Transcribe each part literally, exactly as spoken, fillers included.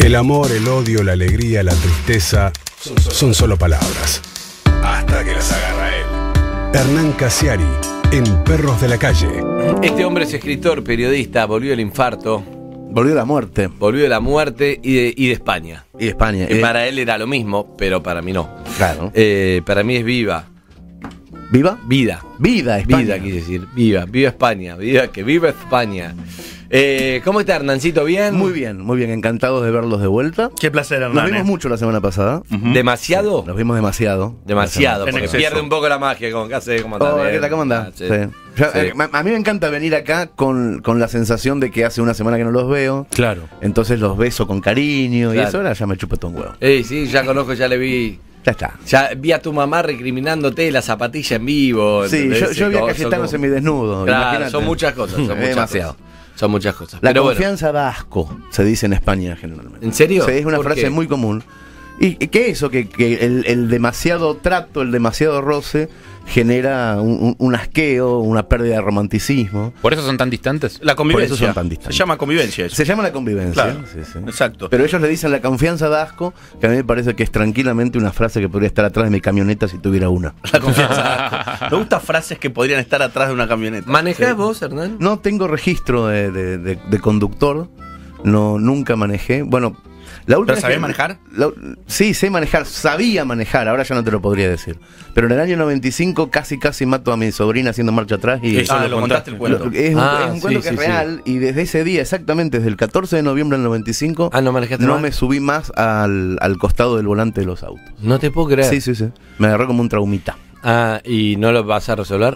El amor, el odio, la alegría, la tristeza son solo palabras. Hasta que las agarra él. Hernán Casiari, en Perros de la Calle. Este hombre es escritor, periodista, volvió del infarto. Volvió de la muerte. Volvió de la muerte y de, y de España. Y de España. Y eh, para él era lo mismo, pero para mí no. Claro. Eh, para mí es viva. ¿Viva? Vida. Vida, España. Vida, quise decir. Viva. Viva España. Viva, que viva España. Eh, ¿Cómo está, Hernancito? ¿Bien? Muy bien, muy bien. Encantados de verlos de vuelta. Qué placer, Hernán. Nos vimos mucho la semana pasada. Uh-huh. ¿Demasiado? Nos vimos demasiado. Demasiado, En porque exceso. pierde un poco la magia. Como, ¿qué hace? ¿Cómo Oh, está? ¿qué tal? ¿Cómo andás? Ah, sí. Sí. Yo, Sí. eh, a mí me encanta venir acá con, con la sensación de que hace una semana que no los veo. Claro. Entonces los beso con cariño. Claro. Y eso ahora ya me chupa todo un huevo. Eh, sí, ya conozco, ya le vi. Ya está. Ya vi a tu mamá recriminándote la zapatilla en vivo. Sí, ¿entendés? yo, yo vi a Son Cayetano como- semidesnudo. Claro, imagínate. son muchas cosas. Son muchas Demasiado. cosas. Son muchas cosas. La Pero bueno, confianza da asco, se dice en España generalmente. ¿en serio? Sí, es una ¿Por frase qué? muy común. ¿Y y qué es eso? Que, que el, el demasiado trato, el demasiado roce genera un, un- un asqueo, una pérdida de romanticismo. ¿Por eso son tan distantes? La convivencia. Por eso son tan distantes. Se llama convivencia eso. Se llama la convivencia. Claro. Sí, sí. Exacto. Pero ellos le dicen la confianza da asco, que a mí me parece que es tranquilamente una frase que podría estar atrás de mi camioneta si tuviera una. La confianza. Me gustan frases que podrían estar atrás de una camioneta. ¿Manejás vos, Hernán? No tengo registro de, de- de- de conductor, no nunca manejé. Bueno, la última ¿Pero vez sabés que- manejar? la- sí, sé manejar, sabía manejar, ahora ya no te lo podría decir. Pero en el año noventa y cinco casi casi mato a mi sobrina haciendo marcha atrás y Eso Ah, lo contaste el cuento. Lo- es un, Ah, es un sí, cuento que sí, es real y desde ese día, exactamente desde el catorce de noviembre del noventa y cinco, Ah, ¿no manejaste no más? me subí más al, al costado del volante de los autos. No te puedo creer. Sí, sí, sí. Me agarró como un traumita. Ah, ¿y no lo vas a resolver?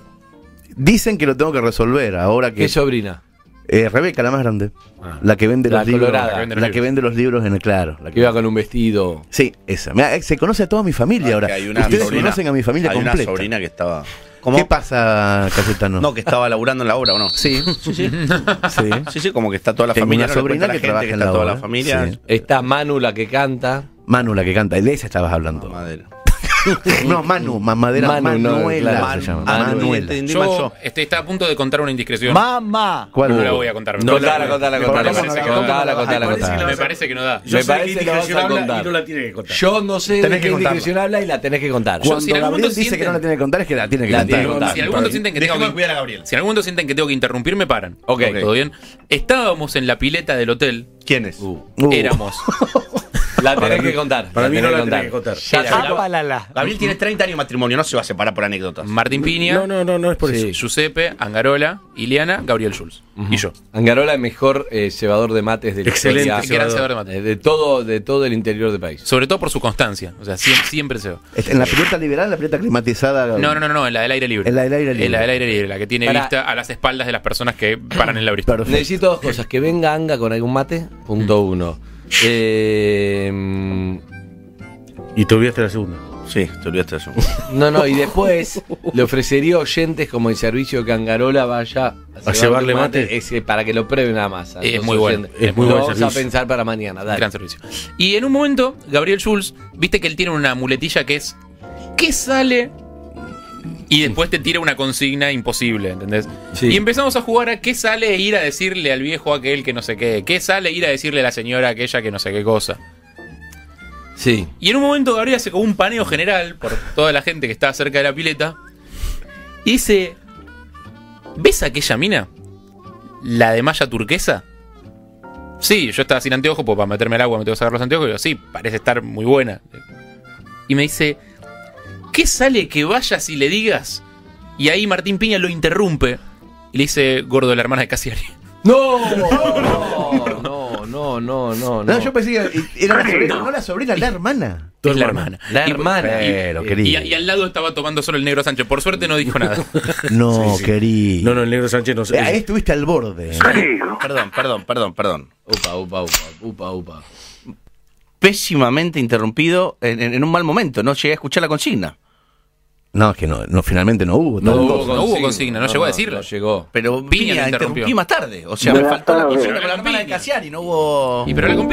Dicen que lo tengo que resolver ahora que ¿Qué sobrina? Eh, Rebeca, la más grande. Ah. La que vende La los libros. colorada. La que vende los, la que vende los libros en el claro. La Que que- iba con un vestido. Sí, esa. Mirá, eh, se conoce a toda mi familia Ah, ahora. que hay una Ustedes sobrina- conocen a mi familia Hay completa. una sobrina que estaba. ¿Cómo? ¿Qué pasa, Cayetano? No, que estaba laburando en la obra, ¿o no? Sí, Sí, sí. sí. Sí, sí, como que está toda la Tengo familia. una no le sobrina cuenta a la que gente trabaja en está la toda obra. la familia. Sí. Está Manu, la que canta. Manu, la que canta. De esa estabas hablando. Madera. No, Manu, Mamadera. Manu, no, Manuela claro. se llama. Ah, no, Manuela. entendí mal Yo yo. este, está a punto de contar una indiscreción. ¡Mamá! ¿Cuál? No la voy a contar. No, contala, contala, Me contala. parece que no Contala, da. contala, contala. Me parece que no da. Me parece que lo vas a contar. la tiene que contar. Yo no sé Tenés de que qué contarla. indiscreción habla y la tenés que contar. Yo- Cuando si en algún Gabriel momento dice que sienten- no la tiene que contar, es que la tiene que La contar. tiene que contar. Si en algún momento sienten que tengo Déjame que cuidar a Gabriel. Si en algún momento sienten que tengo que interrumpir, me paran. Ok. ¿Todo bien? Estábamos en la pileta del hotel. ¿Quién es? Uh, Uh. Éramos. La tenés que contar. Para mí no tenés la tenés que contar. Ya Era está. la- Gabriel tiene treinta años de matrimonio, no se va a separar por anécdotas. Martín Piña, No, no, no, no es por Sí. eso. Giuseppe, Angarola, Iliana, Gabriel Schulz. Y yo. Angarola, el mejor eh, cebador de mates de la Excelente historia. Gran cebador de mates. Eh, de todo, de todo el interior del país. Sobre todo por su constancia. O sea, siempre, siempre se va. ¿En la pileta liberal, en la pileta climatizada? No, no, no, no, en la del aire libre. En la del aire libre. En la del aire libre, la que tiene Para- vista a las espaldas de las personas que paran en la brisa. Perfecto. Necesito dos cosas. Que venga Anga con algún mate. Punto uno. Eh, Y te olvidaste la segunda. Sí, te olvidaste de eso. no, no, y después le ofrecería oyentes como el servicio que Angarola vaya A llevarle mate. ese, para que lo prueben nada más. a Es los muy bueno, oyentes. es muy Lo buen vamos servicio. a pensar para mañana. Dale. Gran servicio. Y en un momento, Gabriel Schulz, viste que él tiene una muletilla que es ¿qué sale? Y después te tira una consigna imposible, ¿entendés? Sí. Y empezamos a jugar a qué sale ir a decirle al viejo aquel que no sé qué, qué sale ir a decirle a la señora aquella que no sé qué cosa. Sí. Y en un momento Gabriel hace como un paneo general por toda la gente que está cerca de la pileta y dice, ¿ves aquella mina? ¿La de malla turquesa? Sí, yo estaba sin anteojos, pues para meterme al agua me tengo que sacar los anteojos y digo, sí, parece estar muy buena. Y me dice, ¿qué sale que vayas y le digas? Y ahí Martín Piña lo interrumpe y le dice, gordo, la hermana de Casiari. No, no, no, no, no, no. No, yo pensé que era la sobrina, no la sobrina, la hermana. Es la hermana. La Y- hermana. Pero, Y, querido. y al lado estaba tomando solo el negro Sánchez. Por suerte no dijo nada. No, Sí, sí. querido. No, no, el negro Sánchez no sé. Eh, Ahí estuviste al borde. Perdón, perdón, perdón, perdón. Upa, upa, upa, upa, upa. Pésimamente interrumpido en, en- en un mal momento. No llegué a escuchar la consigna. No, es que no, no, finalmente no hubo. No, tal hubo cosa. no hubo consigna, no llegó a decirlo. No llegó. Pero Piña Piña lo interrumpió. interrumpí más tarde. O sea, me faltó la consigna con la hermana de Piña. Casiari. No hubo. Y pero la con Piña.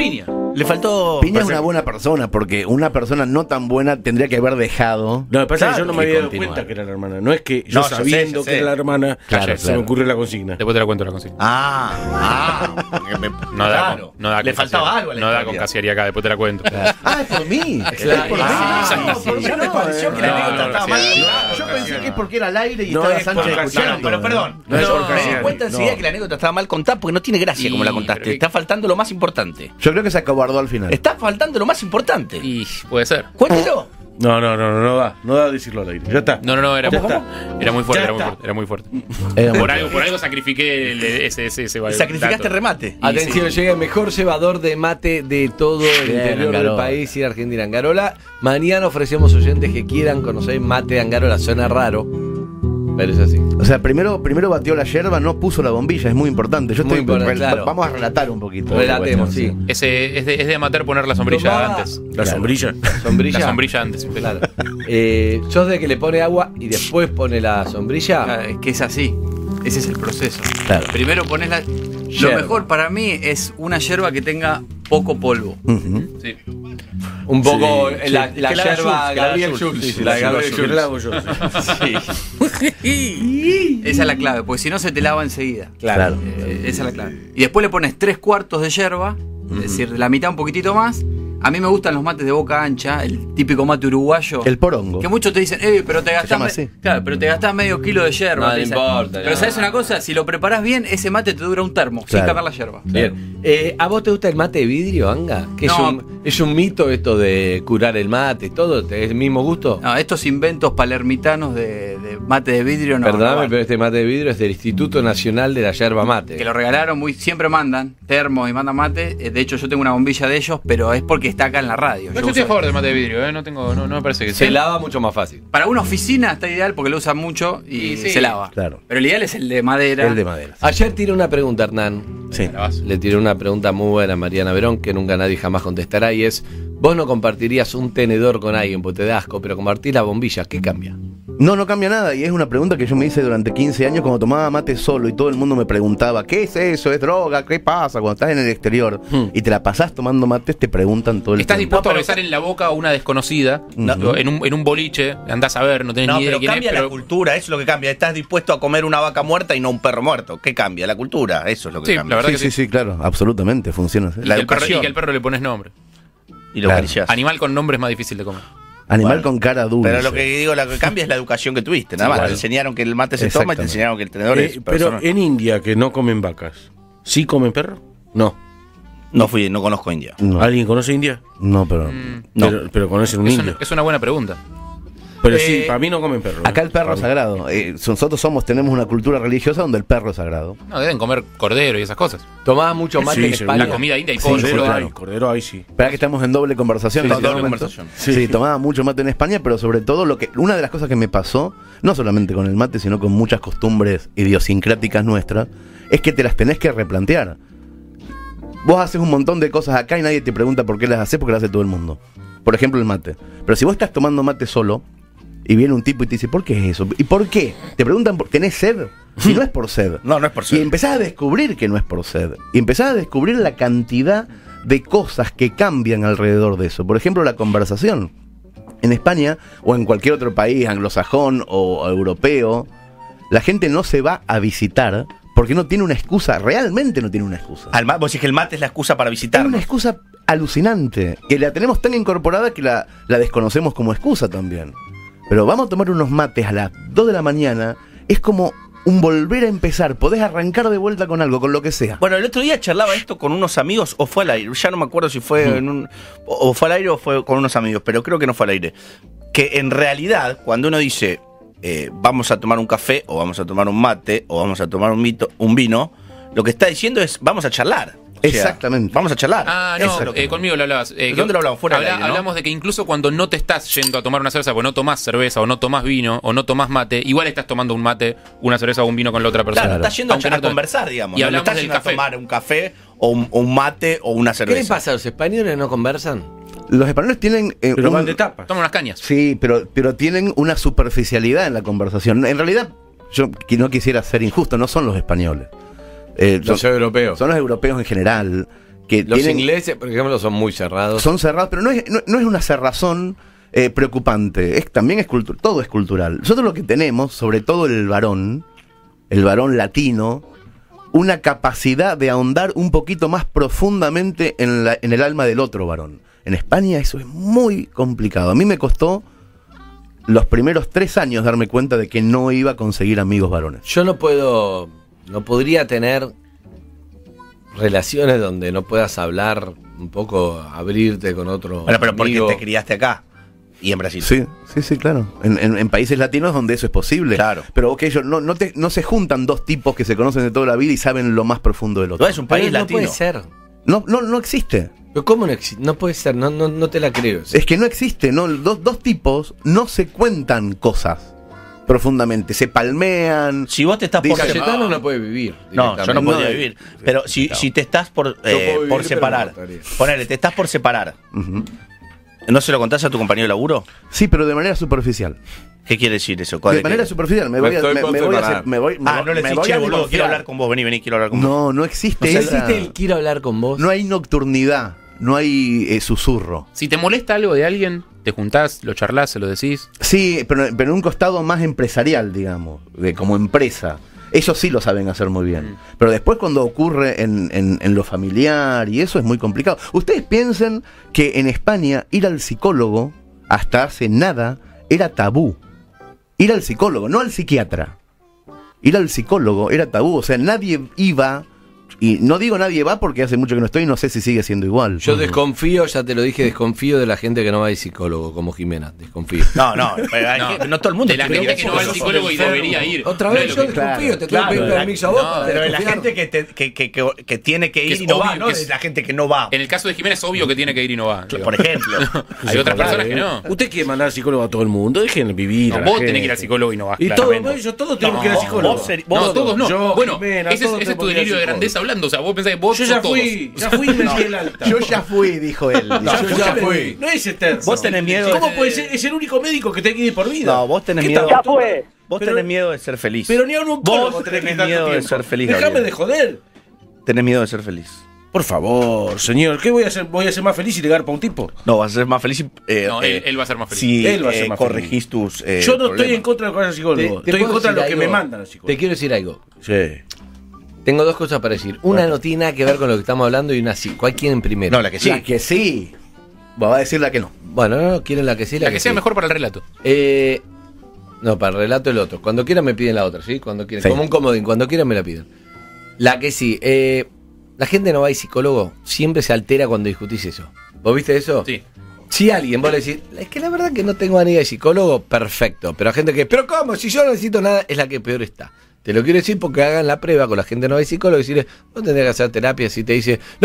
Le faltó. Piña es una buena persona, porque una persona no tan buena tendría que haber dejado. No, me pasa Claro, que yo no me que había dado continuar. cuenta que era la hermana. No es que yo No, yo sé, sabiendo yo sé. que era la hermana, Claro, se claro. me ocurrió la consigna. Después te la cuento la consigna. Ah, ah. porque me- No da, claro. con, no da Le con faltaba Casiari. algo a la No da historia. con Casiari acá, después te la cuento. Ah, es por mí. Claro. Es por mí. Ah, No, por mí ¿no te no, pareció que la no, anécdota no, estaba no, mal? no, Yo pensé que es porque era al aire y No estaba es Sánchez por escuchando. No, no, pero perdón. No es por Me di Casiari, cuenta enseguida no. que la anécdota estaba mal contada porque no tiene gracia Y, como la contaste. pero- Está faltando lo más importante. Yo creo que se acobardó al final. Está faltando lo más importante. Y puede ser. Cuéntelo. No, no, no, no, no da. No da decirlo al aire. Ya está. No, no, no, era, Ya ¿Cómo? está. era muy fuerte, Ya era muy está. fuerte, era muy fuerte. Era muy Por algo, por algo sacrifiqué el- ese, ese, ese Sacrificaste dato. remate. Y Atención, sí. llega el mejor cebador de mate de todo el Bien, interior Angarola. del país y Argentina, Angarola. Mañana ofrecemos oyentes que quieran conocer mate de Angarola. Suena raro, pero es así. O sea, primero, primero batió la yerba, no puso la bombilla, es muy importante. Yo Muy estoy importante, rel- claro. Vamos a relatar un poquito. Relatemos, sí. Ese, es, de, es de amateur poner la sombrilla Tomaba- antes. La sombrilla. ¿Sombrilla? La sombrilla antes. Claro. Eh, ¿Sos de que le pone agua y después pone la sombrilla? Claro, es que es así. Ese es el proceso. Claro. Primero pones la. Yerba. Lo mejor para mí es una yerba que tenga poco polvo. Ujú. Sí. Un poco Sí, la, sí. la Que la haga yerba Schultz, que la haga Gabriel Schultz. Schultz. Sí, sí, la la Gabriel Schultz. La hago Schultz. yo. Esa es la clave, porque si no se te lava enseguida. Claro. Eh, esa es la clave. Y después le pones tres cuartos de yerba, es decir, la mitad un poquitito más. A mí me gustan los mates de boca ancha, el típico mate uruguayo. El porongo. Que muchos te dicen, eh, pero te gastás, llama me- así. claro, pero te gastás medio kilo de yerba. No, te no dicen. importa, Pero no. ¿sabes una cosa? Si lo preparás bien, ese mate te dura un termo, sin Claro. cambiar la yerba. Bien. Eh, ¿A vos te gusta el mate de vidrio, Anga? ¿Que es, No. un, es un mito esto de curar el mate, todo? ¿Es el mismo gusto? No, estos inventos palermitanos de, de mate de vidrio no. Perdóname, no van. pero este mate de vidrio es del Instituto Nacional de la Yerba Mate. Que lo regalaron, muy siempre mandan termos y mandan mate. Eh, De hecho, yo tengo una bombilla de ellos, pero es porque está acá en la radio. No, Yo yo estoy a uso- favor del mate de vidrio, ¿eh? No, tengo, no, no me parece que Se sea. lava mucho más fácil. Para una oficina está ideal porque lo usan mucho y Y sí. se lava. Claro. Pero el ideal es el de madera. El de madera. Ayer tiré una pregunta, Hernán. Sí. La vas. Le tiré una pregunta muy buena a Mariana Verón, que nunca nadie jamás contestará, y es, vos no compartirías un tenedor con alguien porque te da asco, pero compartís la bombilla, ¿qué cambia? No, no cambia nada. Y es una pregunta que yo me hice durante quince años cuando tomaba mate solo y todo el mundo me preguntaba, ¿qué es eso? ¿Es droga? ¿Qué pasa? Cuando estás en el exterior y te la pasás tomando mates, te preguntan todo el Estás tiempo. dispuesto a besar en la boca a una desconocida, No. en, un, en un boliche, andás a ver, no tenés No, ni idea pero de quién cambia es, la pero cultura, eso es lo que cambia. Estás dispuesto a comer una vaca muerta y no un perro muerto. ¿Qué cambia? La cultura, eso es lo que Sí, cambia. la verdad Sí, que sí, sí. sí, claro, absolutamente, funciona así. y, la que el perro, y educación. que al perro le pones nombre. Y lo Claro. acariciás. Animal con nombre es más difícil de comer. Animal Bueno, con cara dulce. Pero lo que digo, lo que cambia es la educación que tuviste, nada Sí, más. claro. Te enseñaron que el mate se toma y te Exactamente. enseñaron que el tenedor Eh, es pero personal. en India, que no comen vacas, ¿sí comen perro? No. No fui, no conozco India. No, ¿Alguien conoce India? no, pero... Mm, No. Pero, pero conocen un es, indio. una, es una buena pregunta. Pero Eh, sí, para mí no comen perro. Acá el perro Para es mí. sagrado. Eh, nosotros somos, tenemos una cultura religiosa donde el perro es sagrado. No, deben comer cordero y esas cosas. Tomás mucho mate Sí, en seguro. España. La comida india y Sí, pollo. Cordero claro. hay, cordero hay, sí. Espera que estamos en doble conversación. Sí, en este doble momento. conversación. Sí. Sí. tomaba mucho mate en España, pero sobre todo lo que una de las cosas que me pasó, no solamente con el mate, sino con muchas costumbres idiosincráticas nuestras, es que te las tenés que replantear. Vos haces un montón de cosas acá y nadie te pregunta por qué las haces, porque las hace todo el mundo. Por ejemplo, el mate. Pero si vos estás tomando mate solo y viene un tipo y te dice, ¿por qué es eso? ¿Y por qué? Te preguntan, ¿tenés sed? Y no es por sed. No, no es por Y ser. empezás a descubrir que no es por sed. Y empezás a descubrir la cantidad de cosas que cambian alrededor de eso. Por ejemplo, la conversación. En España o en cualquier otro país anglosajón o europeo, la gente no se va a visitar porque no tiene una excusa, realmente no tiene una excusa. Al ma- vos decís que el mate es la excusa para Es una visitarnos. excusa alucinante, que la tenemos tan incorporada que la, la desconocemos como excusa también. Pero vamos a tomar unos mates a las dos de la mañana, es como un volver a empezar, podés arrancar de vuelta con algo, con lo que sea. Bueno, el otro día charlaba esto con unos amigos, o fue al aire, ya no me acuerdo si fue en un. O fue al aire o fue con unos amigos, pero creo que no fue al aire. Que en realidad, cuando uno dice eh, vamos a tomar un café, o vamos a tomar un mate, o vamos a tomar un, mito, un vino, lo que está diciendo es vamos a charlar. O sea, Exactamente. Vamos a charlar. Ah, Eso no, es lo que- eh, conmigo lo hablabas. Eh, ¿Dónde que- lo hablamos? Fuera del habla- aire, ¿no? Hablamos de que incluso cuando no te estás yendo a tomar una cerveza, porque no tomás cerveza, o no tomás vino, o no tomás mate, igual estás tomando un mate, una cerveza o un vino con la otra persona. Claro, estás yendo a, Aunque a no te- conversar, digamos. Y no, no hablamos estás del yendo a café. tomar un café, o un, o un mate, o una ¿Qué cerveza. les pasa a los españoles? ¿No conversan? Los españoles tienen... eh, Pero un- van de tapas. Toma unas cañas. Sí, pero, pero tienen una superficialidad en la conversación. En realidad, yo qui- no quisiera ser injusto, no son los españoles. Eh, son, Los europeos. son los europeos en general, que Los tienen, ingleses, por ejemplo, son muy cerrados. son cerrados, pero no es, no, no es una cerrazón eh, preocupante, es, también es cultu- todo es cultural. Nosotros lo que tenemos, sobre todo el varón, el varón latino, una capacidad de ahondar un poquito más profundamente en, la, en el alma del otro varón. En España eso es muy complicado. A mí me costó los primeros tres años darme cuenta de que no iba a conseguir amigos varones. Yo no puedo, no podría tener relaciones donde no puedas hablar un poco, abrirte con otro Bueno, pero porque amigo. te criaste acá y en Brasil. Sí, sí, sí, claro. En, en- en países latinos donde eso es posible. Claro. Pero ok, ellos no, no, te- no se juntan dos tipos que se conocen de toda la vida y saben lo más profundo del otro. No es un Pero país no latino. puede ser. No, no, no existe. Pero ¿cómo no existe? No puede ser, no, no, no te la creo. Es que no existe, ¿no? Dos, dos tipos no se cuentan cosas profundamente. Se palmean. Si vos te estás por Dice- Cayetano no puede vivir. No, yo no directamente. podría vivir. Pero si, si te estás por, eh, puedo vivir, por pero separar, me gustaría. ponele, te estás por separar, Ujú. ¿no se lo contás a tu compañero de laburo? Sí, pero de manera superficial. ¿Qué quiere decir eso? De ¿De manera qué? superficial. Me Me voy a, estoy me, por me voy a separar. hacer- me voy- me Ah, voy- no le me decís, voy che, a boludo, quiero divorciar". hablar con vos, vení, vení, quiero hablar con vos. No, no existe ¿No esa- existe el quiero hablar con vos? No hay nocturnidad, no hay eh, susurro. Si te molesta algo de alguien, te juntás, lo charlás, se lo decís. Sí, pero, pero en un costado más empresarial, digamos, de como empresa. Ellos sí lo saben hacer muy bien. Pero después cuando ocurre en, en- en lo familiar y eso es muy complicado. Ustedes piensen que en España ir al psicólogo, hasta hace nada, era tabú. Ir al psicólogo, no al psiquiatra. Ir al psicólogo era tabú. O sea, nadie iba, y no digo nadie va porque hace mucho que no estoy y no sé si sigue siendo igual. Yo desconfío, ya te lo dije, desconfío de la gente que no va al psicólogo, como Jimena, desconfío. No, no, pero hay No. que- no todo el mundo De la tiene gente que no va al eso. psicólogo y debería ir. Otra No vez es lo yo que- desconfío, te tengo Claro, que pedir la- permiso a vos no, para Pero de la desconfiar. gente que, te- que, que, que, que tiene que Que ir es y no va, obvio, no que de es- la gente que no va. En el caso de Jiménez es obvio que tiene que ir y no va. digo. Por ejemplo. Hay otras personas que no. Usted quiere mandar al psicólogo a todo el mundo, dejen vivir. No, a la vos gente. tenés que ir al psicólogo y no vas. Y todos, claramente. ellos todos tenemos No, que ir al psicólogo. vos seri- No, vos- todos no. yo, bueno, Jimena, ese, es- todos ese es tu tenemos que ir al delirio de psicólogo. grandeza hablando. O sea, vos pensás que vos Yo sos ya todos. fui, ya fui y me di el alta. Yo ya fui, dijo él. Ya Yo ya fui. fui. No es eterno. Vos tenés miedo ¿Cómo de- puede ser? Es el único médico que tiene que ir por vida. No, vos tenés ¿Qué miedo. tal? Vos Pero- tenés miedo de ser feliz. Pero ni a un oncólogo Vos tenés que tenés ir tanto miedo de tiempo. ser feliz, Déjame Gabriel. de joder. Tenés miedo de ser feliz. Por favor, señor, ¿qué voy a hacer? ¿Voy a ser más feliz y ligar para un tipo? No, vas a ser más feliz. eh, No, eh, él- él va a ser más feliz. Si Él va a ser eh, más corregís tus. eh, Yo no estoy problemas. en contra de lo que vaya al psicólogo. Te- te estoy en puedo contra de lo decir que me algo. mandan al Te psicólogo. quiero decir algo. Sí. Tengo dos cosas para decir. Una no tiene nada que ver con lo que estamos hablando y una sí. ¿Cuál quieren primero? No, la que sí. La que sí. Va a decir la que no. Bueno, no, no, quieren la que sí, la, La que sea sí. mejor para el relato. Eh, no, para el relato el otro. Cuando quieran me piden la otra, ¿sí? Cuando quieran. Sí. Como un comodín, cuando quieran me la piden. La que sí. Eh, la gente no va a ir psicólogo, siempre se altera cuando discutís eso. ¿Vos viste eso? Sí. Si alguien vos le decís, es que la verdad que no tengo ánimo de psicólogo, perfecto. Pero hay gente que, pero ¿cómo? Si yo no necesito nada, es la que peor está. Te lo quiero decir porque hagan la prueba con la gente no va a ir psicólogo y decirle, vos tendrás que hacer terapia. Si te dice, no,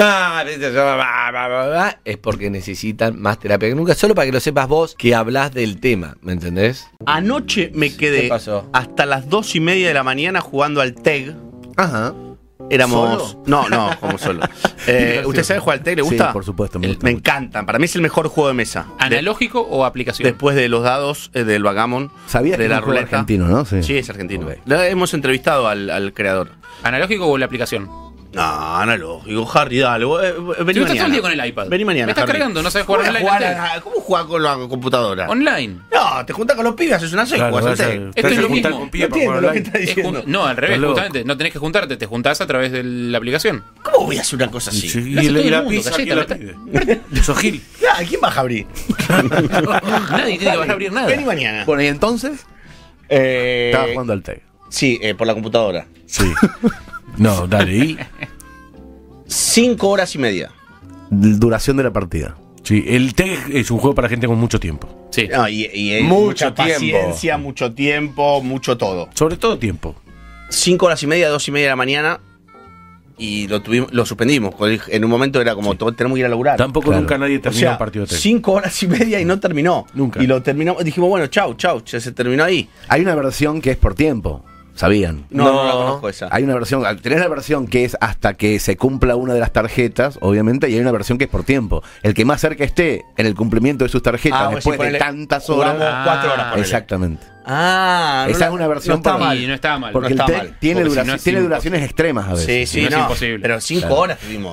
es porque necesitan más terapia que nunca, solo para que lo sepas vos que hablas del tema, ¿me entendés? Anoche me quedé ¿Qué pasó? hasta las dos y media de la mañana jugando al T E G. Ajá. Éramos. ¿Solo? No, no, como solo. Eh, ¿Usted sabe jugar al T E G? ¿Le gusta? Sí, por supuesto, me El- gusta Me mucho. encantan. Para mí es el mejor juego de mesa. De- ¿Analógico o aplicación? después de los dados eh, del Bagamon. Sabías de que la es un juego ruleta. argentino, ¿no? Sí. Sí, es argentino. Ok. Le hemos entrevistado al, al creador. ¿Analógico o la aplicación? No, analógico, Harry, dale. vos, eh, Vení Si vos estás todo mañana. el día con el iPad. Vení mañana. Me estás Harry. cargando, no sabes ¿Cómo jugar voy a online. jugar al a- ¿Cómo jugar con la computadora? T E G. Online. No, te juntas con los pibes, haces una seis, Claro, jugás al vas a- T E G. te Esto vas es a lo juntar mismo. con pibes No para entiendo jugar lo que online. está Es diciendo. jun- no, al revés, Estás loco. justamente. No tenés que juntarte, te juntás a través de la aplicación. ¿Cómo voy a hacer una cosa así? Sí, Lo hace y todo le- el la mundo, pizza, Galleta, ¿quién me la pide? Sos Gil. Ah, ¿quién va a abrir? Nadie tiene que vas a abrir nada. Vení mañana. Bueno, y entonces Eh, estaba jugando al T E G. Sí, eh, por la computadora. Sí. No, dale. ¿Y? Cinco horas y media. Duración de la partida. Sí, el T E G es un juego para gente con mucho tiempo. Sí. No, y, y hay Mucho mucha tiempo. paciencia, mucho tiempo, mucho todo. Sobre todo tiempo. Cinco horas y media, dos y media de la mañana. Y lo tuvimos, lo suspendimos. En un momento era como, "To- tenemos que ir a laburar. Tampoco Claro. nunca nadie O terminó sea, un partido de T E G. cinco horas y media y no terminó. Nunca. Y lo terminamos, dijimos, bueno, chau, chau, ya se terminó ahí. Hay una versión que es por tiempo, ¿sabían? No, no, No. la conozco esa. Hay una versión, tenés la versión que es hasta que se cumpla una de las tarjetas, obviamente, y hay una versión que es por tiempo. El que más cerca esté en el cumplimiento de sus tarjetas Ah, bueno, después sí, ponele, de tantas jugamos horas. cuatro horas, ponele. Exactamente. Ah, Esa la- es una versión no está por- mal. Y no estaba mal. Porque no el está T E G mal. tiene, Porque si duraci- no es tiene imposible. duraciones extremas a veces. Sí, sí, no es no, imposible. pero cinco Claro. horas tuvimos.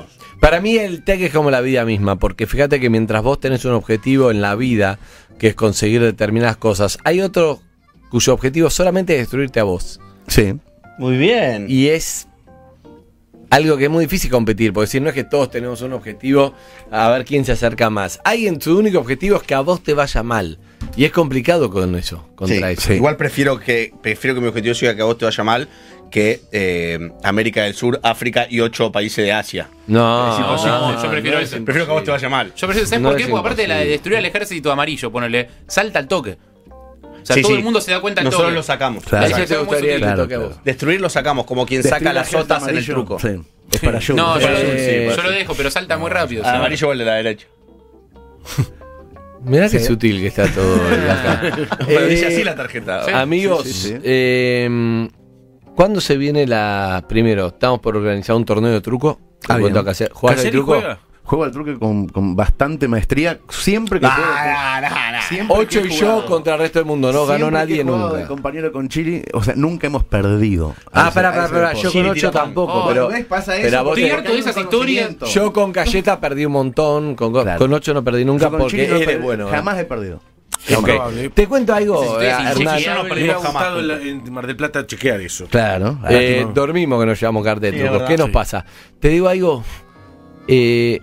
Para mí el T E C es como la vida misma, porque fíjate que mientras vos tenés un objetivo en la vida, que es conseguir determinadas cosas, hay otro cuyo objetivo solamente es destruirte a vos. Sí. Muy bien. Y es algo que es muy difícil competir, porque si no es que todos tenemos un objetivo a ver quién se acerca más. Alguien, su único objetivo es que a vos te vaya mal. Y es complicado con eso, contra Sí, eso. sí. Igual prefiero que prefiero que mi objetivo sea que a vos te vaya mal que eh, América del Sur, África y ocho países de Asia. No, Es imposible. no, yo prefiero No, eso. Prefiero que a vos te vaya mal. Yo prefiero, ¿sabes No por qué? es Porque aparte de la de imposible. destruir al ejército amarillo, ponele, salta al toque. O sea, Sí, todo sí. el mundo se da cuenta al toque. Nosotros lo sacamos. Claro. Eso te Eso es muy gustaría que sutil. te Claro, toque a vos. claro. Destruir lo sacamos, como quien Destruir saca la las gente sotas en el amarillo, truco. Sí. Es para yo. No, yo, Sí, lo, sí, yo sí. lo dejo, pero salta muy rápido. o Ah, sea. amarillo o el de la derecha. Mirá qué Sí. sutil que está todo acá. Pero dice Eh, así la tarjeta. sí. Amigos, Sí, sí, sí. eh, ¿cuándo se viene la... Primero, estamos por organizar un torneo de truco. Ah, Te cuento bien. acá, ¿se- ¿Jugás al ¿Caselli truco? juega? Juego al truque con, con bastante maestría. Siempre que puedo. Ah, no, no, no. Siempre Ocho que he y yo jugado. contra el resto del mundo, no ganó Siempre que nadie he jugado nunca. de compañero con Chile, o sea, nunca hemos perdido. Ah, A ese- pará, a pará, ese pará, deporte. yo Chile con ocho tira pan. tampoco, Oh, pero... ¿ves? Pasa pero eso, a vos Estoy te- harto de esas historias. Yo con Galleta perdí un montón, con, Claro. con ocho no perdí nunca Yo con porque Chile no eres perdí, bueno. ¿eh? Jamás he perdido. Es Ok. probable. Te cuento algo, Estoy eh, sin Hernán. chequear. Yo no Me perdí hubiera jamás. gustado en, la- en Mar del Plata chequear eso. Claro. Eh, Lástima. dormimos que nos llevamos carta de Sí, trucos. es verdad, ¿Qué nos sí. pasa? Te digo algo. Eh,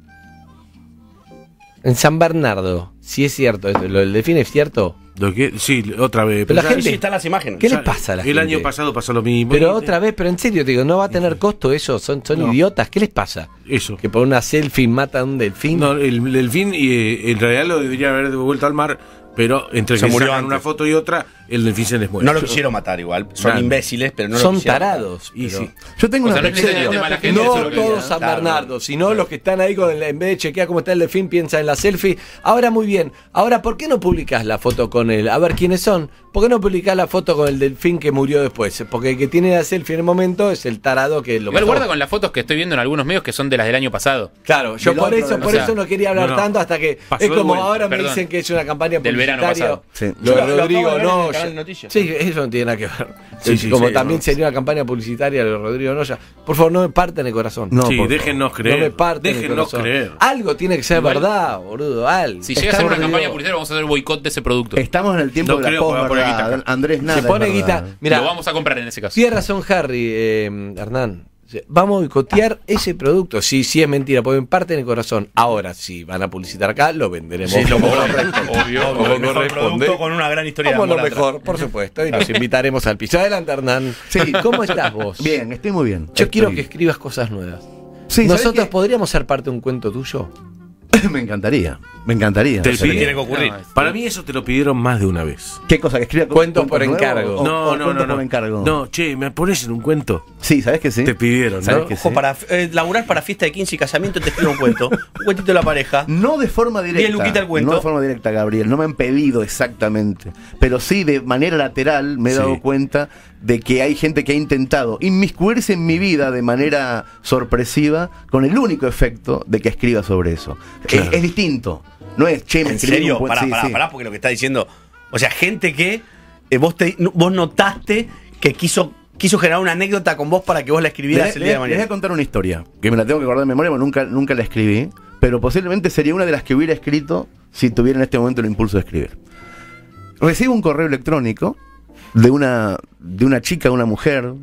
en San Bernardo, si es cierto, esto, lo del delfín es cierto. Lo que, sí, otra vez. Pero la ya- gente- Sí, están las imágenes. ¿Qué le ya- pasa a la El gente? año pasado pasó lo mismo. Pero Y- otra vez, pero en serio te digo, no va a tener costo eso. Son, son No. idiotas. ¿Qué les pasa? Eso. Que por una selfie matan a un delfín. No, el delfín y eh, en realidad lo debería haber devuelto al mar, pero entre Se que murió sacan antes. una foto y otra, el delfín se les muere. No lo quisieron matar igual. Son Nada. imbéciles, pero no lo son quisieron matar. tarados. Y pero- sí. Yo tengo O una sea, no es que pequeña- sea una mala gente, pequeña- eso No lo que todos diga. San Claro. Bernardo, sino los que están ahí con el, en vez de chequear cómo está el delfín, piensan en la selfie. Ahora muy bien, ahora ¿por qué no publicás la foto con él? A ver quiénes son. ¿Por qué no publicás la foto con el delfín que murió después? Porque el que tiene la selfie en el momento es el tarado que lo Igual mató. guarda con las fotos que estoy viendo en algunos medios que son de las del año pasado. Claro, yo Del por otro, eso, del por otro. eso no quería hablar No, no. tanto hasta que Pasó es de como vuelta. ahora me Perdón. dicen que es una campaña Del verano publicitaria. pasado. Sí. Lo de Lo- lo Rodrigo acabo de ver en no. el canal ya- de noticias. Sí, eso no tiene nada que ver. Sí, sí, como sí, también no. sería una campaña publicitaria de Rodrigo Noya. Por favor, no me parten el corazón. No, Sí, por déjennos No creer. me parten el déjennos corazón. creer. Algo tiene que ser Igual- verdad, boludo. Algo. Si llega a ser Estamos, una campaña digo- publicitaria, vamos a hacer boicot de ese producto. Estamos en el tiempo No de la creo que va a poner posverdad. guita. Andrés, nada. Se pone es guita. verdad. Mira, Lo vamos a comprar en ese caso. tiene razón Harry, eh, Hernán. Vamos a boicotear ese producto. Sí, sí es mentira, porque me parte en el corazón. Ahora, si van a publicitar acá, lo venderemos. Sí, lo como correcto. obvio, Obvio, como el mejor corresponde. producto con una gran historia de Como lo amor atrás. mejor, por supuesto. Y nos invitaremos al piso. Adelante, Hernán. Sí. ¿Cómo estás vos? Bien, estoy muy bien. Yo Estoy- quiero que escribas cosas nuevas. Sí, ¿sabés Nosotros qué? podríamos ser parte de un cuento tuyo. Me encantaría. Me encantaría. Te Sería- pide- Tiene que ocurrir. No, Para mí eso te lo pidieron más de una vez. ¿Qué cosa? ¿Que escriba Cuentos por nuevos encargo. o- No, o no, cuentos no, no. por encargo? No, che, ¿me pones en un cuento? Sí, ¿sabes que sí? Te pidieron, ¿Sabes ¿no? que Ojo, sí? para eh, laburar para fiesta de quince y casamiento te escribo un cuento. Un cuentito de la pareja. No de forma directa. Bien, Luquita, el cuento. No de forma directa, Gabriel. No me han pedido exactamente. Pero sí, de manera lateral, me he Sí. dado cuenta de que hay gente que ha intentado inmiscuirse en mi vida de manera sorpresiva con el único efecto de que escriba sobre eso. Claro. Es, es distinto. No es, che, me ¿En escribí serio? un cuento. Pará, Sí, pará, sí. pará, porque lo que está diciendo. O sea, gente que eh, vos, te, vos notaste que quiso, quiso generar una anécdota con vos para que vos la Les, escribieras el día de les- les voy a mañana. contar una historia que me la tengo que guardar en memoria porque nunca, nunca la escribí, pero posiblemente sería una de las que hubiera escrito si tuviera en este momento el impulso de escribir. Recibo un correo electrónico de una, de una chica, una mujer,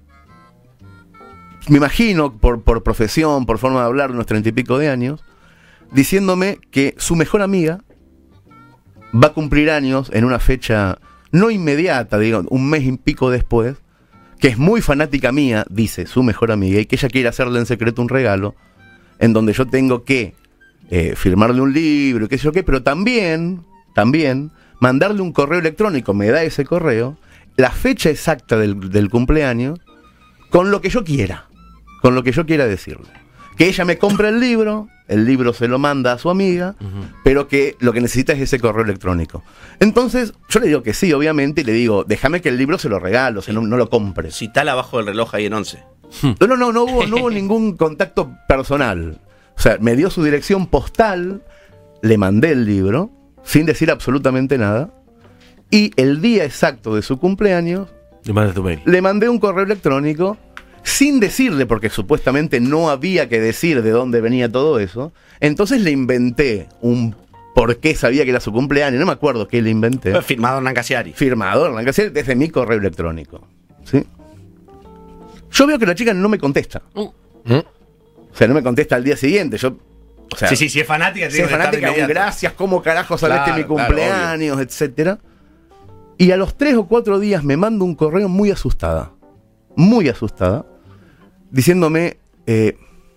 me imagino por, por profesión, por forma de hablar, unos treinta y pico de años, diciéndome que su mejor amiga va a cumplir años en una fecha no inmediata, digo, un mes y pico después, que es muy fanática mía, dice su mejor amiga, y que ella quiere hacerle en secreto un regalo, en donde yo tengo que eh, firmarle un libro, qué sé yo qué, pero también, también, mandarle un correo electrónico, me da ese correo, la fecha exacta del, del cumpleaños, con lo que yo quiera, con lo que yo quiera decirle. Que ella me compra el libro, el libro se lo manda a su amiga, pero que lo que necesita es ese correo electrónico. Entonces, yo le digo que sí, obviamente, y le digo, déjame que el libro se lo regalo, o sea, no, no lo compres. Citala abajo del reloj ahí en once. No, no, no, no hubo, no hubo ningún contacto personal. O sea, me dio su dirección postal, le mandé el libro, sin decir absolutamente nada, y el día exacto de su cumpleaños, Le mandas tu mail. le mandé un correo electrónico sin decirle, porque supuestamente no había que decir de dónde venía todo eso. Entonces le inventé un por qué sabía que era su cumpleaños. No me acuerdo qué le inventé. Firmado Hernán Casiari. Firmado Hernán Casiari desde mi correo electrónico. ¿Sí? Yo veo que la chica no me contesta. ¿Mm? O sea, no me contesta al día siguiente. Yo, o sea, sí, sí, si es fanática, si es fanática, un gracias, cómo carajo saliste Claro, mi claro, cumpleaños, etcétera. Y a los tres o cuatro días me manda un correo muy asustada. Muy asustada. Diciéndome, eh,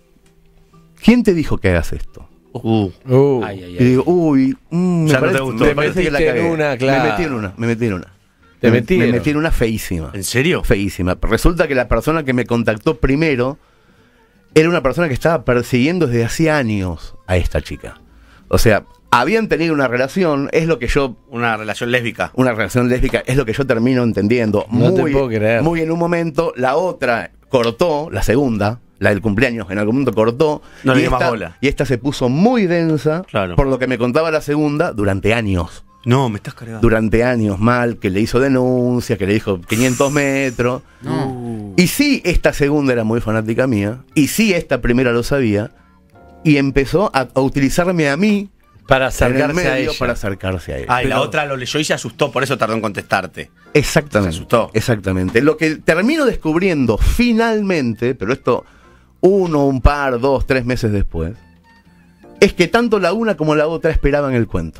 ¿quién te dijo que hagas esto? Uh. Uh. Ay, ay, Y ay. digo, uy, mm, me, Ya no te parece, gustó. me Te parece que la metiste en cagué. una, claro. Me metí en una, me metí en una. Te me, metieron. me metí en una feísima. ¿En serio? Feísima. Resulta que la persona que me contactó primero era una persona que estaba persiguiendo desde hacía años a esta chica. O sea, habían tenido una relación, es lo que yo... Una relación lésbica. Una relación lésbica es lo que yo termino entendiendo. No te muy, puedo creer. muy en un momento, la otra cortó, la segunda, la del cumpleaños, en algún momento cortó. No le y dio más esta- bola. Y esta se puso muy densa, Claro. por lo que me contaba la segunda, durante años. No, me estás cargando. Durante años mal, que le hizo denuncia, que le dijo quinientos metros. Y sí, esta segunda era muy fanática mía, y sí, esta primera lo sabía, y empezó a, a utilizarme a mí Para en el acercarse medio a ella. para acercarse a ella. Ah, y la Pero- otra lo leyó y se asustó, por eso tardó en contestarte. Exactamente. Se asustó. Exactamente. Lo que termino descubriendo finalmente, pero esto uno, un par, dos, tres meses después, es que tanto la una como la otra esperaban el cuento.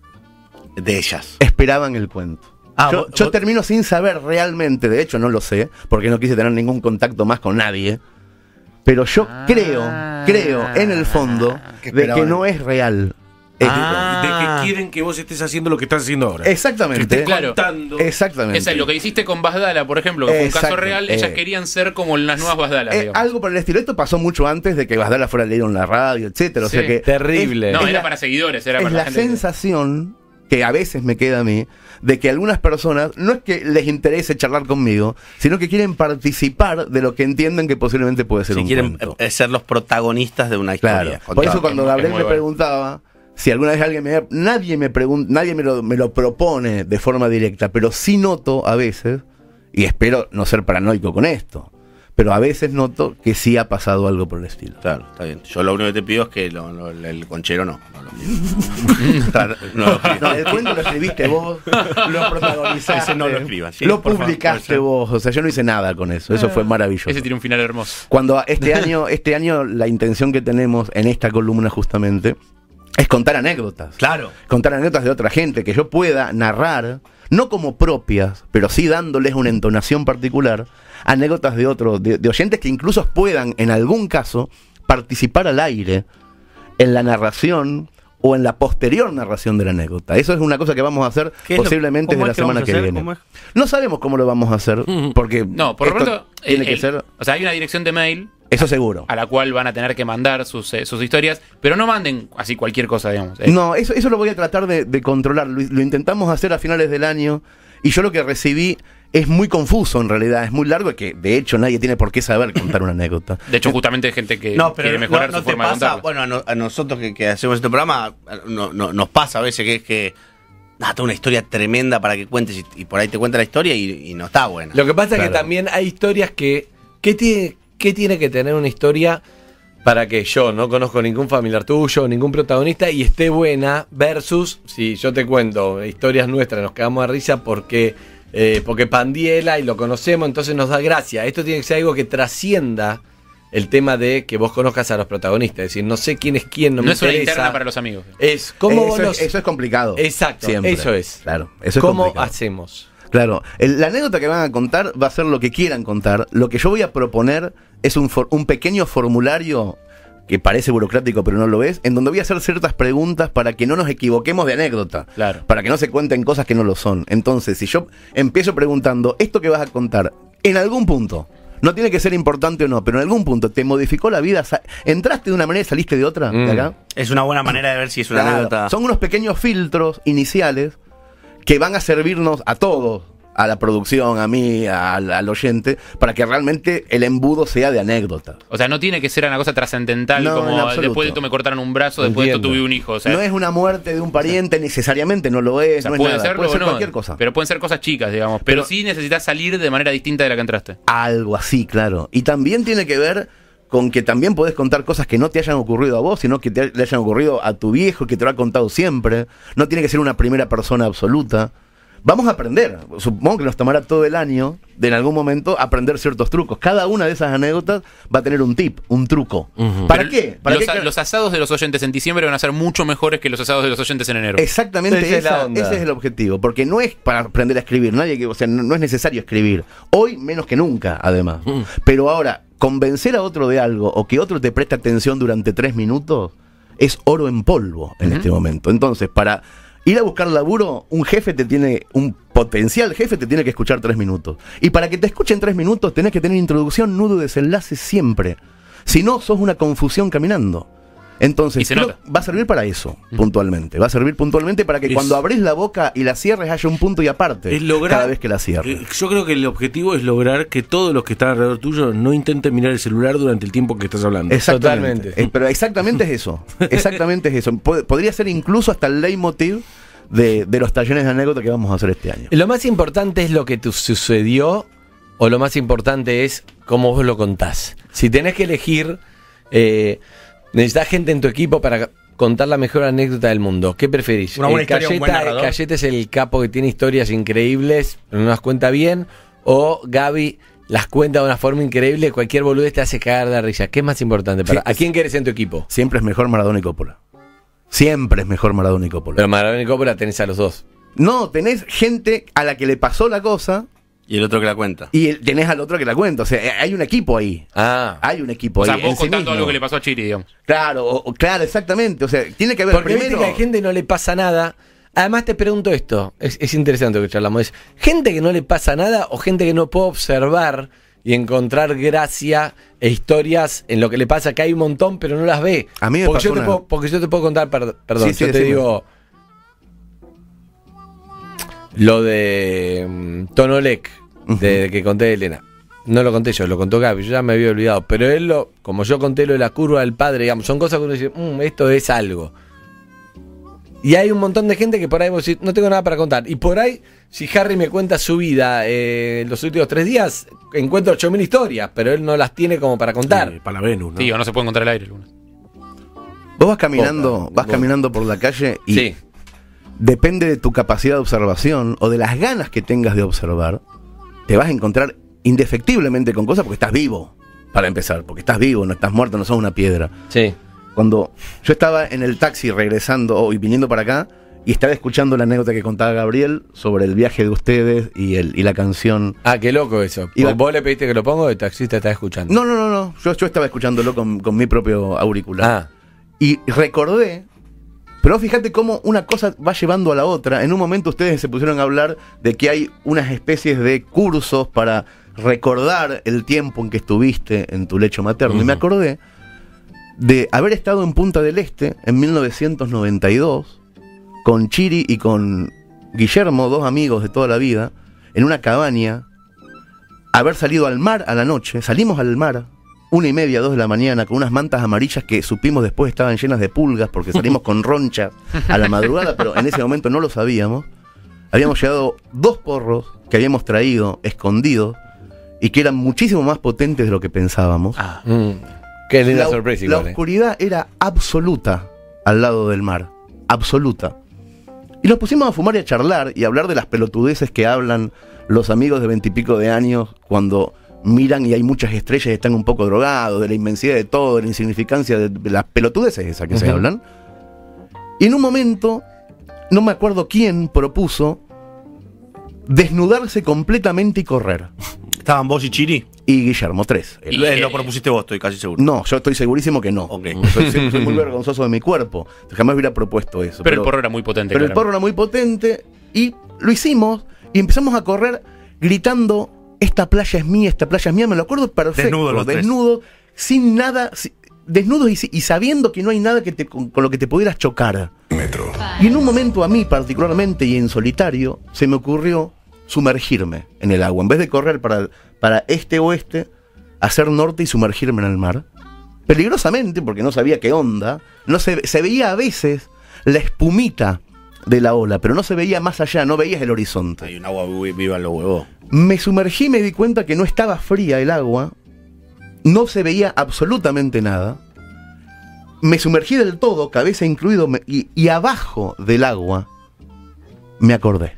De ellas. Esperaban el cuento. Ah, yo vos- yo vos- termino sin saber realmente, de hecho no lo sé, porque no quise tener ningún contacto más con nadie. Pero yo Ah. creo, creo en el fondo Que de que esperaban. no es real. esto. De que quieren que vos estés haciendo lo que estás haciendo ahora. Exactamente. Que estés Claro. contando. Exactamente. Esa es lo que hiciste con Basdala, por ejemplo, que fue un caso Exacto. real. Ellas Eh. querían ser como las nuevas Basdalas, Eh, digamos. algo por el estilo. Esto pasó mucho antes de que Basdala fuera leído en la radio, etcétera. O Sí. sea que Terrible. es- No, es era la- para seguidores, era es para la la gente. sensación que a veces me queda a mí de que algunas personas no es que les interese charlar conmigo, sino que quieren participar de lo que entienden que posiblemente puede ser Si un quieren cuento. eh, ser los protagonistas de una historia. Claro. Por Contá. eso cuando es muy- Gabriel es muy me bueno. preguntaba si alguna vez alguien me nadie me pregunta, nadie me lo, me lo propone de forma directa, pero sí noto a veces, y espero no ser paranoico con esto, pero a veces noto que sí ha pasado algo por el estilo. Claro, está bien. Yo lo único que te pido es que lo- lo- el conchero no. No lo pido. Claro, no lo pido. No, el cuento lo escribiste vos, lo protagonizaste, Ese no lo escriban, sí, lo por favor, publicaste puede ser. vos, o sea, yo no hice nada con eso, eso fue maravilloso. Ese tiene un final hermoso. Cuando a- este año, este año la intención que tenemos en esta columna justamente es contar anécdotas. Claro. Contar anécdotas de otra gente que yo pueda narrar, no como propias, pero sí dándoles una entonación particular, anécdotas de otros, de, de oyentes que incluso puedan, en algún caso, participar al aire en la narración o en la posterior narración de la anécdota. Eso es una cosa que vamos a hacer ¿Qué es lo- posiblemente cómo de la es que semana vamos a que hacer? viene. ¿Cómo es? No sabemos cómo lo vamos a hacer, porque No, por lo esto pronto, tiene el- que el- ser, o sea, hay una dirección de mail eso seguro. a la cual van a tener que mandar sus, eh, sus historias, pero no manden así cualquier cosa, digamos. Eh, No, eso, eso lo voy a tratar de, de controlar. Lo, lo intentamos hacer a finales del año y yo lo que recibí es muy confuso en realidad, es muy largo y que de hecho nadie tiene por qué saber contar una anécdota. De hecho, justamente hay gente que No, pero quiere no, mejorar no su te forma de pasa. contarlo. Bueno, a, no- a nosotros que, que hacemos este programa, no, no- nos pasa a veces que es que. Ah, tengo una historia tremenda para que cuentes y, y por ahí te cuenta la historia y, y no está buena. Lo que pasa es Claro. que también hay historias que. ¿Qué tiene, qué tiene que tener una historia para que yo no conozco ningún familiar tuyo, ningún protagonista y esté buena? Versus si yo te cuento historias nuestras, nos quedamos de risa porque, eh, porque Pandiela y lo conocemos, entonces nos da gracia. Esto tiene que ser algo que trascienda el tema de que vos conozcas a los protagonistas. Es decir, no sé quién es quién, no, no me es una interesa. interna para los amigos. Es cómo vos eso, los- es, eso es complicado. Exacto, Siempre. eso es. Claro, eso es ¿Cómo complicado. hacemos? Claro, el- la anécdota que van a contar va a ser lo que quieran contar. Lo que yo voy a proponer es un, for- un pequeño formulario que parece burocrático pero no lo es, en donde voy a hacer ciertas preguntas para que no nos equivoquemos de anécdota. Claro. Para que no se cuenten cosas que no lo son. Entonces, si yo empiezo preguntando, esto que vas a contar, en algún punto, no tiene que ser importante o no, pero en algún punto te modificó la vida, sa- entraste de una manera y saliste de otra, Mm. de acá. Es una buena manera de ver si es una Claro, anécdota. son unos pequeños filtros iniciales que van a servirnos a todos a la producción, a mí, al, al oyente, para que realmente el embudo sea de anécdota. O sea, no tiene que ser una cosa trascendental No, en como absoluto. después de esto me cortaron un brazo, después de esto Entiendo. tuve un hijo. O sea, No es una muerte de un pariente, necesariamente no lo es, o sea, no es puede nada, serlo puede o ser no, cualquier cosa. Pero pueden ser cosas chicas, digamos. Pero, Pero- sí necesitas salir de manera distinta de la que entraste. Algo así, claro. Y también tiene que ver con que también podés contar cosas que no te hayan ocurrido a vos, sino que te, le hayan ocurrido a tu viejo, que te lo ha contado siempre. No tiene que ser una primera persona absoluta. Vamos a aprender. Supongo que nos tomará todo el año, de en algún momento, aprender ciertos trucos. Cada una de esas anécdotas va a tener un tip, un truco. ¿Para Pero qué? ¿Para los, qué? a- los asados de los oyentes en diciembre van a ser mucho mejores que los asados de los oyentes en enero. Exactamente, Esa es la esa- onda. ese es el objetivo. Porque no es para aprender a escribir. Nadie que, o sea, no, no es necesario escribir. Hoy menos que nunca, además. Pero ahora, convencer a otro de algo o que otro te preste atención durante tres minutos es oro en polvo en este momento. Entonces, para ir a buscar laburo, un jefe te tiene, un potencial jefe te tiene que escuchar tres minutos. Y para que te escuchen tres minutos, tenés que tener introducción, nudo y desenlace siempre. Si no, sos una confusión caminando. Entonces, Y se creo- nota. va a servir para eso, puntualmente. Va a servir puntualmente para que Es- cuando abrís la boca y la cierres haya un punto y aparte. Es lograr, cada vez que la cierres. eh, Yo creo que el objetivo es lograr que todos los que están alrededor tuyo no intenten mirar el celular durante el tiempo que estás hablando. Exactamente. Totalmente. Eh, pero exactamente es eso. Exactamente es eso. Pod- podría ser incluso hasta el leitmotiv de, de los talleres de anécdota que vamos a hacer este año. ¿Lo más importante es lo que te sucedió o lo más importante es cómo vos lo contás? Si tenés que elegir, eh, necesitas gente en tu equipo para contar la mejor anécdota del mundo. ¿Qué preferís? Una buena Eh, historia, un buen Cayeta, narrador. Cayeta es el capo que tiene historias increíbles, pero no las cuenta bien. O Gaby las cuenta de una forma increíble, cualquier boludez te hace cagar de risa. ¿Qué es más importante? Para, Sí, ¿A quién querés en tu equipo? Siempre es mejor Maradona y Coppola. Siempre es mejor Maradona y Coppola. Pero Maradona y Coppola tenés a los dos. No, tenés gente a la que le pasó la cosa Y el otro que la cuenta. y el- tenés al otro que la cuenta. O sea, eh, hay un equipo ahí. Ah. Hay un equipo O sea, ahí. vos en sí contando mismo. algo que le pasó a Chiri, digamos. Claro, o- o- claro, exactamente. O sea, tiene que haber Porque primero. viste que hay gente que no le pasa nada. Además te pregunto esto, es, es interesante lo que charlamos, es gente que no le pasa nada o gente que no puede observar y encontrar gracia e historias en lo que le pasa, que hay un montón pero no las ve. A mí me porque, pasó yo te una- puedo, porque yo te puedo contar, per- perdón, Sí, sí, yo te decime. digo lo de mm, Tonolec, de, que conté de Elena. No lo conté yo, lo contó Gaby, yo ya me había olvidado. Pero él, lo, como yo conté lo de la curva del padre, digamos, son cosas que uno dice, "Mm, esto es algo". Y hay un montón de gente que por ahí vos decís, no tengo nada para contar. Y por ahí, si Harry me cuenta su vida eh, los últimos tres días, encuentro ocho mil historias, pero él no las tiene como para contar. Eh, para la Venus, ¿no? Sí, o no se puede encontrar al aire algunas. Vos vas caminando, Boca, vas boca. caminando por la calle y Sí. depende de tu capacidad de observación o de las ganas que tengas de observar, te vas a encontrar indefectiblemente con cosas porque estás vivo, para empezar, porque estás vivo, no estás muerto, no sos una piedra. Sí. Cuando yo estaba en el taxi regresando o y viniendo para acá y estaba escuchando la anécdota que contaba Gabriel sobre el viaje de ustedes y, el, y la canción. Ah, qué loco eso. Iba- ¿Vos le pediste que lo ponga o el taxista está escuchando? No, no, no, no. Yo, yo estaba escuchándolo con, con mi propio auricular. Ah, Y recordé, pero fíjate cómo una cosa va llevando a la otra. En un momento ustedes se pusieron a hablar de que hay unas especies de cursos para recordar el tiempo en que estuviste en tu lecho materno. Y me acordé de haber estado en Punta del Este en mil novecientos noventa y dos con Chiri y con Guillermo, dos amigos de toda la vida, en una cabaña, haber salido al mar a la noche. Salimos al mar una y media, dos de la mañana, con unas mantas amarillas que supimos después estaban llenas de pulgas porque salimos con roncha a la madrugada, pero en ese momento no lo sabíamos. Habíamos llevado dos porros que habíamos traído escondidos y que eran muchísimo más potentes de lo que pensábamos. mm, qué linda la, sorpresa la igual. eh. oscuridad era absoluta al lado del mar, absoluta. Y nos pusimos a fumar y a charlar y a hablar de las pelotudeces que hablan los amigos de veintipico de años cuando miran y hay muchas estrellas y están un poco drogados, de la inmensidad de todo, de la insignificancia de, de las pelotudeces esas que se Ujú. hablan. Y en un momento, no me acuerdo quién propuso desnudarse completamente y correr. ¿Estaban vos y Chiri? Y Guillermo, tres. Y- Lo, eh, lo propusiste vos, estoy casi seguro. No, yo estoy segurísimo que no. Ok. Soy, soy- soy muy vergonzoso de mi cuerpo. Jamás hubiera propuesto eso. Pero el porro era muy potente. pero el claramente. porro era muy potente y lo hicimos y empezamos a correr gritando, esta playa es mía, esta playa es mía. Me lo acuerdo perfecto. Desnudos los tres. desnudo, sin nada, si- desnudos y, si- y sabiendo que no hay nada que te, con, con lo que te pudieras chocar. Y en un momento a mí particularmente y en solitario se me ocurrió sumergirme en el agua. En vez de correr para, para este-oeste, hacer norte y sumergirme en el mar. Peligrosamente, porque no sabía qué onda. No se, se veía a veces la espumita de la ola, pero no se veía más allá, no veías el horizonte. Hay un agua viva en los huevos. Me sumergí y me di cuenta que no estaba fría el agua, no se veía absolutamente nada. Me sumergí del todo, cabeza incluido, me, y, y abajo del agua me acordé.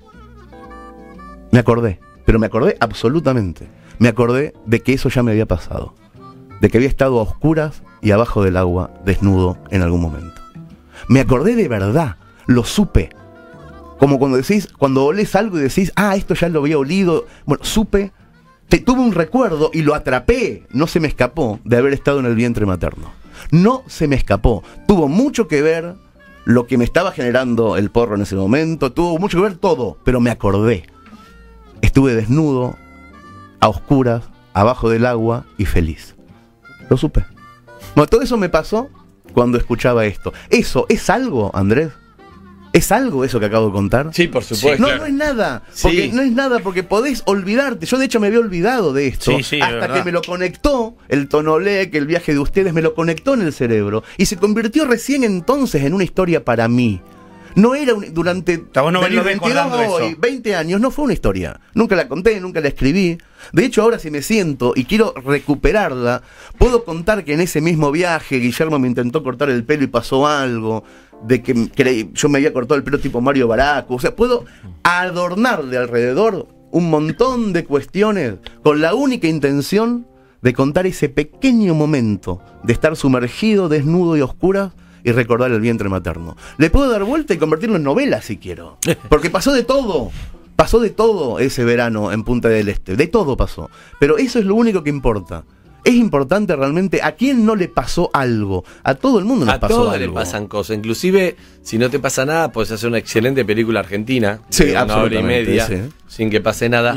Me acordé, pero me acordé absolutamente. Me acordé de que eso ya me había pasado. De que había estado a oscuras y abajo del agua, desnudo en algún momento. Me acordé de verdad, lo supe. Como cuando decís, cuando olés algo y decís, ah, esto ya lo había olido. Bueno, supe, te, tuve un recuerdo y lo atrapé, no se me escapó de haber estado en el vientre materno. No se me escapó. Tuvo mucho que ver lo que me estaba generando el porro en ese momento, tuvo mucho que ver todo, pero me acordé. Estuve desnudo, a oscuras, abajo del agua y feliz. Lo supe. Bueno, todo eso me pasó cuando escuchaba esto. ¿Eso es algo, Andrés? ¿Es algo eso que acabo de contar? Sí, por supuesto. Sí, no, claro. no es nada. Porque Sí. no es nada porque podés olvidarte. Yo de hecho me había olvidado de esto. Sí, sí, es hasta verdad. que me lo conectó el Tonolec, el viaje de ustedes, me lo conectó en el cerebro. Y se convirtió recién entonces en una historia para mí. No era un, durante vos no de venís los veintidós a recordando hoy, eso. veinte años, no fue una historia. Nunca la conté, nunca la escribí. De hecho, ahora si me siento y quiero recuperarla, puedo contar que en ese mismo viaje Guillermo me intentó cortar el pelo y pasó algo, de que cre- yo me había cortado el pelo tipo Mario Baraco. O sea, puedo adornarle alrededor un montón de cuestiones con la única intención de contar ese pequeño momento de estar sumergido, desnudo y oscura y recordar el vientre materno. Le puedo dar vuelta y convertirlo en novela si quiero. Porque pasó de todo. Pasó de todo ese verano en Punta del Este. De todo pasó. Pero eso es lo único que importa. Es importante realmente a quién no le pasó algo. A todo el mundo nos A pasó todos algo. le pasan cosas. Inclusive, si no te pasa nada, puedes hacer una excelente película argentina. Sí, de una hora y absolutamente, media, sí. sin que pase nada.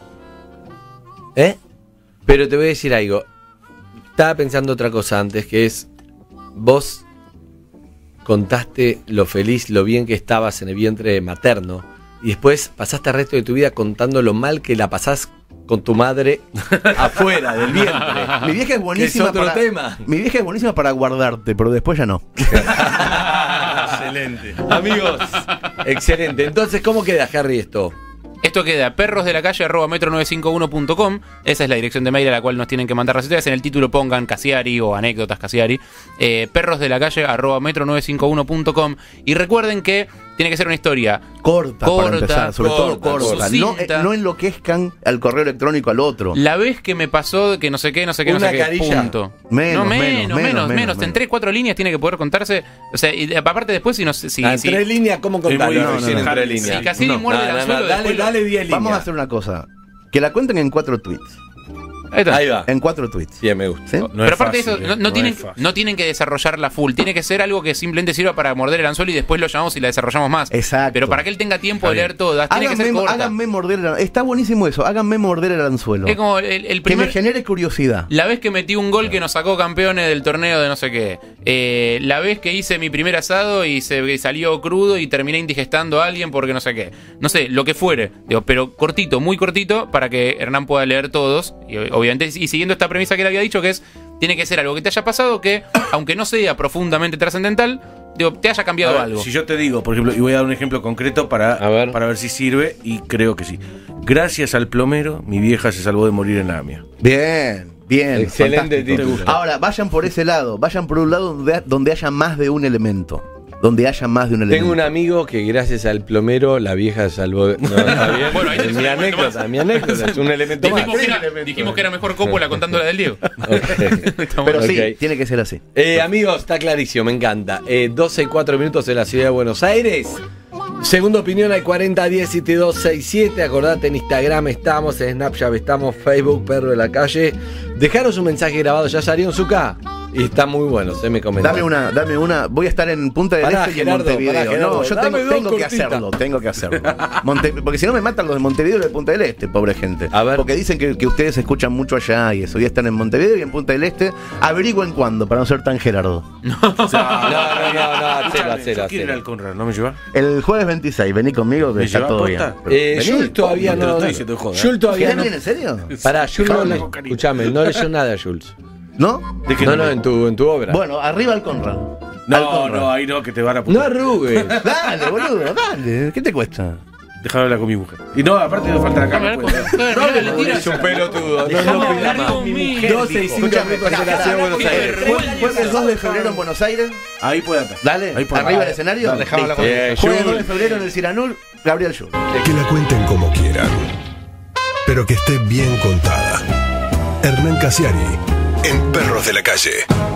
¿Eh? Pero te voy a decir algo. Estaba pensando otra cosa antes, que es, vos contaste lo feliz, lo bien que estabas en el vientre materno, y después pasaste el resto de tu vida contando lo mal que la pasás con tu madre afuera del vientre. Mi vieja es buenísima Que es otro para, tema. Mi vieja es buenísima para guardarte, pero después ya no. Excelente. Amigos, excelente. Entonces, ¿cómo queda, Harry, esto? Esto queda perrosdelacalle arroba metro novecientos cincuenta y uno punto com. Esa es la dirección de mail a la cual nos tienen que mandar las historias. En el título pongan Cassiari o anécdotas Cassiari. Eh, perrosdelacalle arroba metro novecientos cincuenta y uno punto com. Y recuerden que tiene que ser una historia Corta, Corta, para empezar, sobre todo corta, corta. No, sucinta. eh, no enloquezcan al correo electrónico al otro. La vez que me pasó que no sé qué, no sé qué, no Una sé qué, carilla. punto. Menos, no, menos, menos, menos, menos, menos. menos, En menos. tres, cuatro líneas tiene que poder contarse. O sea, y aparte después si no sé si, Ah, en si, tres líneas, ¿cómo contarlo? muy- no, recién no, en no. tres Si líneas. si Cassiari No, muerde No, el no, no, anzuelo, dale, después lo- dale diez Vamos a líneas. hacer una cosa. Que la cuenten en cuatro tweets. Ahí está. Ahí va. En cuatro tweets. Bien, me gusta. ¿Sí? No Pero es aparte fácil, de eso, eh, no, no no tienen, es fácil. no tienen que desarrollarla full. Tiene que ser algo que simplemente sirva para morder el anzuelo y después lo llamamos y la desarrollamos más. Exacto. Pero para que él tenga tiempo de leer todas, tiene que ser Háganme, corta. háganme morder el, está buenísimo eso. Háganme morder el anzuelo. Es como el, el Que me primer... genere curiosidad. La vez que metí un gol que nos sacó campeones del torneo de no sé qué. Eh, la vez que hice mi primer asado y se salió crudo y terminé indigestando a alguien porque no sé qué. No sé, lo que fuere. Digo, pero cortito, muy cortito, para que Hernán pueda leer todos. Y obviamente, y siguiendo esta premisa que él había dicho, que es, tiene que ser algo que te haya pasado que, aunque no sea profundamente trascendental, digo, te haya cambiado A ver, algo. Si yo te digo, por ejemplo, y voy a dar un ejemplo concreto para, A ver. para ver si sirve, y creo que sí. Gracias al plomero, mi vieja se salvó de morir en la AMIA. Bien, bien. Excelente fantástico. título. Ahora, vayan por ese lado. Vayan por un lado donde, donde haya más de un elemento. Donde haya más de un elemento. Tengo un amigo que gracias al plomero la vieja salvó. No, está bien. Bueno, ahí es tenés mi un elemento anécdota, más. mi anécdota, es un elemento más. Dijimos, que era, dijimos que era mejor Coppola contando la del Diego. Ok. Pero sí, Ok. tiene que ser así. Eh, amigos, está clarísimo, me encanta. Eh, doce y cuatro minutos en la ciudad de Buenos Aires. Segunda opinión al cuarenta diez siete dos seis siete. Acordate, en Instagram estamos, en Snapchat estamos, Facebook, Perro de la Calle. Dejaros un mensaje grabado, ¿ya salió en Zucca? Y está muy bueno, se me comenta. Dame una, dame una. Voy a estar en Punta del Pará, Este y en Gerardo, Montevideo. pará, Gerardo, no, yo dame tengo, dos tengo que cortitas. hacerlo, tengo que hacerlo. Monte- porque si no me matan los de Montevideo y los de Punta del Este, pobre gente. A ver. Porque dicen que, que ustedes escuchan mucho allá y eso. Hoy están en Montevideo y en Punta del Este. Averigüen cuándo, para no ser tan Gerardo. No, no, no, no, hacelo, hacelo, Yo quiero ir al hacelo. Conrad, ¿no me lleva? El jueves veintiséis, vení conmigo que ¿Me está llevas todo posta? bien. Eh, Vení. Jules todavía te lo no. estoy diciendo de joda. Jules todavía ¿Querés no. venir en serio? Pará, Jules no Habla le. con cariño. Escuchame, no leyó nada, Jules. ¿No? ¿De qué No, no, en tu, en tu obra. Bueno, arriba al Conrad. Al No, Conrad. no, ahí no, que te van a No putear. arrugues. Dale, boludo, dale. ¿Qué te cuesta? Déjame hablar con mi mujer. Y no, aparte me falta la cama. Hablar con pues. mujer, No, mirá, le le tiras Es un pelotudo. No, Dejame no, hablar no, con mi mi mujer. doce y cinco Escúchame, minutos de la ciudad de Buenos Aires. Jue- Jueves dos de febrero en Buenos Aires. Ahí puede estar. Dale, Ahí puede arriba estar. del escenario. Dale, dejame hablar Listo. con- Eh, Jueves dos de Jules. febrero en el Ciranur, Gabriel Schur. Que la cuenten como quieran, pero que esté bien contada. Hernán Casiari, en Perros de la Calle.